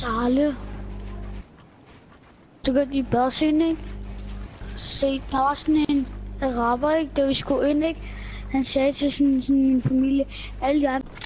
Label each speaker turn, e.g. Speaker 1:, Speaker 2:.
Speaker 1: Charlie. Du kan i badsøen, ikke? Se, der var sådan en araber, ikke? Da vi skulle ind, ikke? Han sagde til sådan min familie, alle de andre